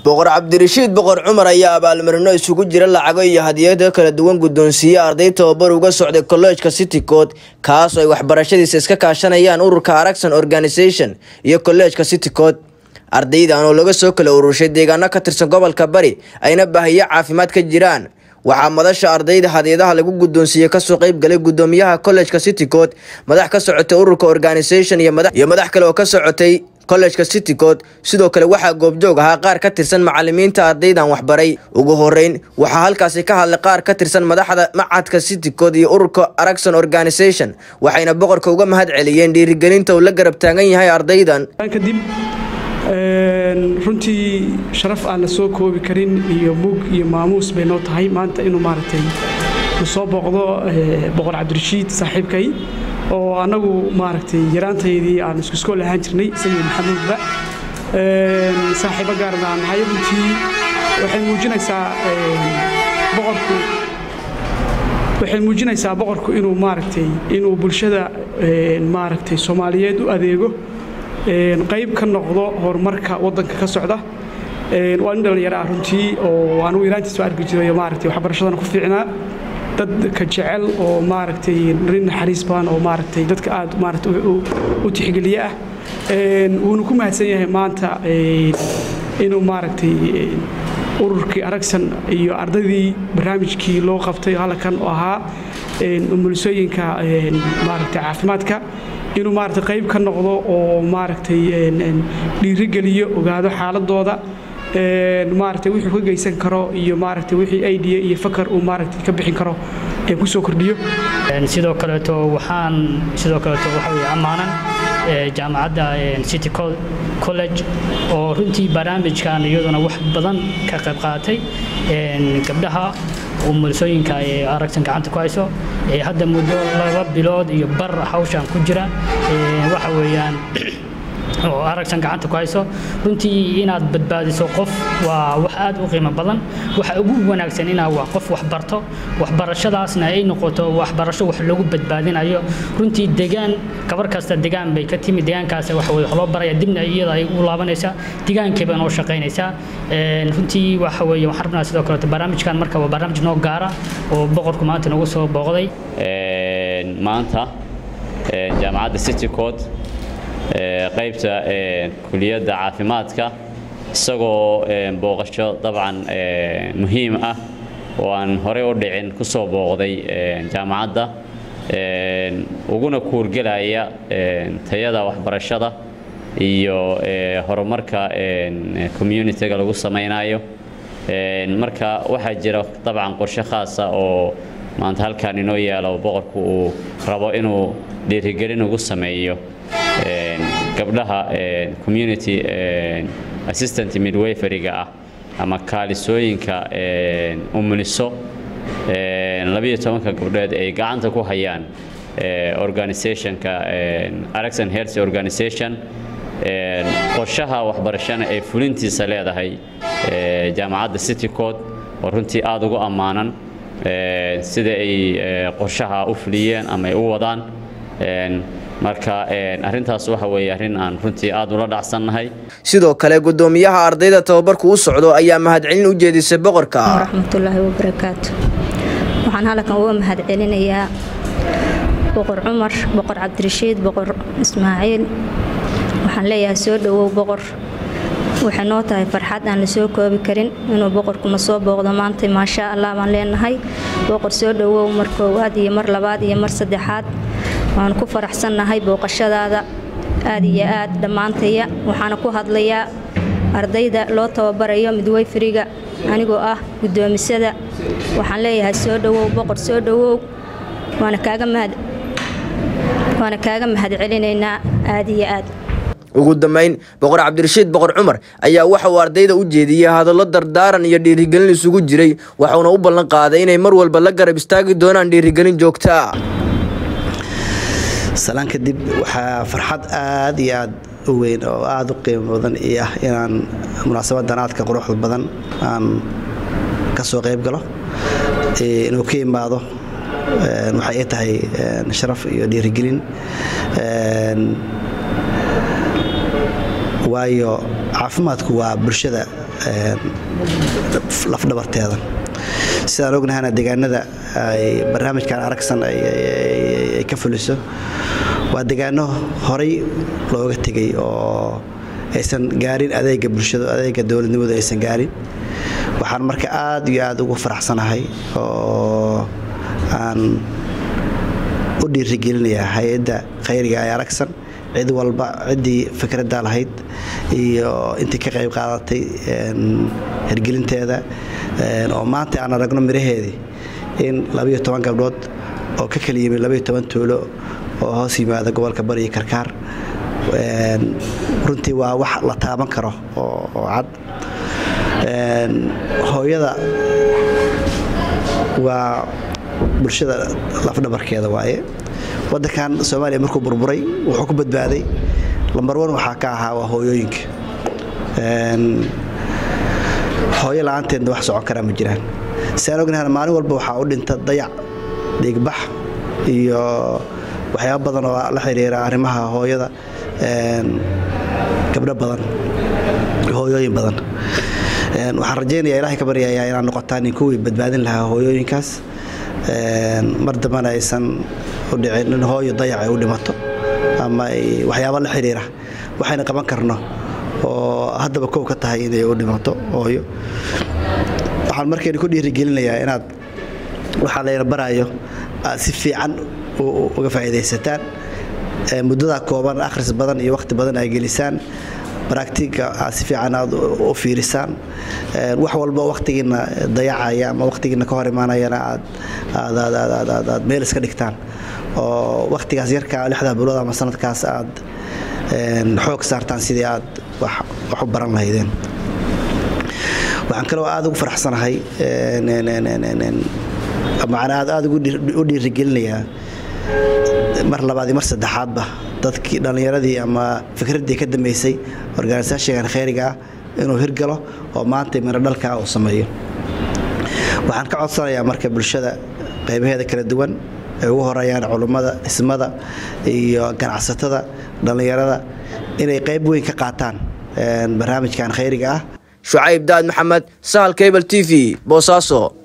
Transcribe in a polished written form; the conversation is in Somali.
boqor Cabdirashiid boqor Cumar ayaa abaalmarino isugu jira lacago iyo hadiyado kala duwan guddoonsiye arday tababar uga socday College-ka City Code kaas oo ay waxbarashadiisa iska kaashanayaan ururka Araxan Organization iyo College-ka City Code ardaydan oo laga soo kala ururshay deegaano ka tirsan gobolka Bari ayna baahiyo caafimaad ka jiraan waxaa madasha ardayda hadiyadaha lagu guddoonsiye ka soo qayb galay gudoomiyaha College-ka City Code madax ka socotay ururka Organization iyo madax kale oo ka socotay College-ka City Code sidoo kale waxa goobjoog ahaa qaar ka tirsan macallimiinta ardaydan waxbaray ugu horeyn waxa halkaasi ka hadlay qaar ka tirsan madaxda macadka City Code iyo ururka Araxan Organization waxayna boqorka uga mahad celiyeen dhiirigelinta uu la garab taagan yahay ardaydan kadib runtii sharaf aan la soo koobi karin iyo mug iyo maamuus bay noo tahay maanta inuu maaragtay soo booqdo boqor Cabdirashiid saaxiibkay oo anagu maaragtay yaraantaydii aan isku iskool ahaan jirnay sayid maxamuudba saaxiibo gaar ah nahay runtii waxay muujinaysaa boqorku inuu maaragtay inuu bulshada maaragtay Soomaaliyeed u adeego qayb ka noqdo horumarka wadanka ka socda waa in dhalinyaro ah runtii oo aan u yaraantiisa arki jiray maaragtay waxbarashadana ku fiicnaa dad ka jecel oo maaragtay rin xariis baan oo maaragtay dadka aad maaragtay u tixgeliya wuuna ku mahadsan yahay maanta inuu maaragtay ururkii Araxan iyo ardaydii barnaamijkii loo qabtay halkan oo ahaa umulisooyinka maaragtay caafimaadka inuu maaragtay qayb ka noqdo oo maaragtay dhiirigeliyo ogaado xaaladooda maaragtay wixii ka geysan karo iyo maaragtay wixii idea iyo fakar uu maaragtay ka bixin karo ee ku soo kordhiyo sidoo kale waxa weeye amaanan jaamacadda City College oo runtii barnaamijkan iyaduna wax badan ka qayb qaatay gabdhaha umulisooyinka ee Araxan gacanta ku hayso hadda muddo 2 bilood iyo bar hawshan ku jira waxa weeyaan oo Araxan gacanta ku hayso runtii inaad badbaadiso qof waa wax aad u qiimo badan waxa ugu wanaagsan inaad wax qof wax barto waxbarashadaasna ay noqoto waxbarasho wax lagu badbaadinayo runtii deegaan kabar kasta deegaan bay ka timid deegaankaas waxa way loo baraya dibna iyada ay u laabanaysa deegaankeeba noo shaqeynaysa runtii waxa weeye waxaan rabnaa sidoo kale barnaamijkan marka waa barnaamij noo gaara oo boqorku maanta nagu soo booqday maanta jaamacadda City Code qaybta kuliyadda caafimaadka isagoo booqasho dabcan muhiim ah oo aan hore u dhicin ku soo booqday jaamacadda uguna kuurgelaya tayada waxbarashada iyo horumarka community-ga lagu samaynayo marka waxa jira dabcan qorshe khaas ah oo maanta halkaan inoo yaalo boqorku uu rabo inuu dhiirigelin ugu sameeyo gabdhaha community assistant midwifery-ga ah ama kaalisooyinka umuliso 12 gabdhood ay gacanta ku hayaan organization-ka Araxan Health Organization qorshaha waxbarashada ay fulintiisa leedahay jaamacadda City Code oo runtii aad ugu amaanan sida ay qorshaha u fuliyeen ama ay u wadaan marka arintaas waxa weeye arin aan runtii aad ula dhacsanahay sidoo kale gudoomiyaha ardayda tababarku u socdo ayaa mahad celin u jeedisay boqorka raxmatullaahi wa barakaatuh waxaan halkan uga mahad celinayaa boqor Cumar boqor Cabdirashiid boqor Ismaaciil waxaan leeyahay soo dhawow boqor waxa noo tahay farxad aan la soo koobi karin inuu boqorku ma soo booqdo maanta ma sha Allah baan leenahay boqor soo dhawow mar koowaad iyo mar labaad iyo mar saddexaad waan ku faraxsanahay booqashadaada aad iyo aad dhamaantaya waxaan ku hadlayaa ardayda loo tababarayo midwifery-ga anigoo ah gudoomisada waxaan leeyahay soo dhawow boqor soo dhawow waana kaaga mahad celinaynaa aad iyo aad ugu dambeyn boqor Cabdirashiid boqor Cumar ayaa waxa uu ardayda u jeediyay hadallo dardaaran iyo dhiirigelin isugu jiray waxaana u ballan qaaday inay mar walba la garab istaagi doonaan dhiirigelin joogto ah salaan kadib waxa farxad aad iyo aad u weyn oo aad u qiimo badan inaan munaasabadan aadka quruxda badan aan ka soo qayb galo inuu ka imaado waxay tahay sharaf iyo dhiirigelin waayo caafimaadku waa bulshada lafdhabarteeda sidaan ognahana deegaanada ay barnaamijkan aragsan ay ka fuliso waa deegaano horay looga tegay oo aysan gaarin adeega bulshada adeega dawladnimada aysan gaarin waxaan marka aad iyo aad ugu faraxsanahay oo aan u dhiirigelinayaa hay'adda khayriga ay aragsan cid walba cidii fikradda lahayd iyo intii ka qayb qaadatay hirgelinteeda oo maanta aan aragno miraheedii in 12 gabdhood oo ka kala yimid 12 tuulo oo hoos yimaada gobolka Bari iyo Karkaar runtii waa wax la taaban karo oo cad hooyada waa bulshada lafdhabarkeeda waaye wadankan Soomaaliya markuu burburay wuxuu ku badbaaday lambar 1 waxa ka ahaa waa hooyooyinka hooyo la'aanteed wax socon kara ma jiraan saan ognahay maalin walba waxa u dhinta dayac dhiigbax iyo waxyaabo badan oo la xiriira arrimaha hooyada gabdho badan hooyooyin badan waxaan rajaynayaa Ilaahay ka baryayaa inaan noqotaan kuwii badbaadin lahaa hooyooyinkaas mar dambana aysan u dhicin in hooyo dayac ay u dhimato ama waxyaabo la xiriira waxayna qaban karno oo haddaba koob ka tahay inay u dhimato hooyo waxaan markeen ku dhiirigelinayaa inaad waxa la barayo si fiican uga faa'iideysataan muddada kooban akhris badan iyo waqti badan ay gelisaan براكتيكا أسفيعنا وفيرسان وحول بوقتنا ضياعيا ما وقتنا كهري معنا ينا هذا ميلس كدكتان وقت كثير كالحدا بلودا مثلا كاس عاد حوك صارتان سيديات وحبرنا هيدين وعن كلو عاد وفرح سنة هاي معنا عاد ودي رجلني مر لبعض مرسى دحابة dadkii dhalinyaradii ama fikradii ka dambeysay organisationka khayriga inuu hirgalo oo maanta mira dhalka uu sameeyo waxaan ka codsanayaa marka bulshada qaybaheeda kala duwan ay ugu horeeyaan culimada ismada iyo ganacsatada dhalinyarada inay qayb weyn ka qaataan barnaamijkan khayriga ah Shuaib Daad Maxamed Sahal Cable TV Boosaaso